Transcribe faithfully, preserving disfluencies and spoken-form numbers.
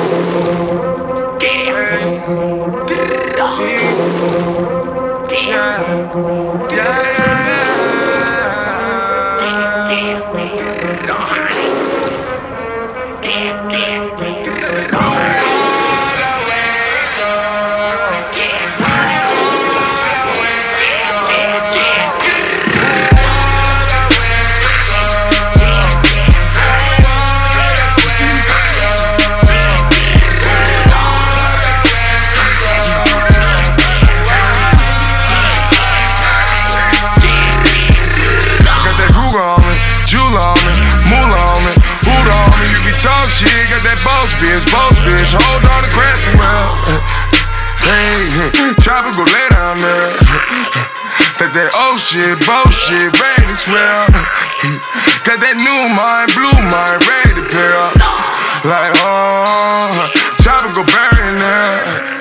Bitch, boss bitch, hold on to crazy well. Hey, traffic go lay down there. That that old shit, bullshit, ready to swell. Got that new mind, blue mind, ready to pair up. Like, oh, traffic go bury in there.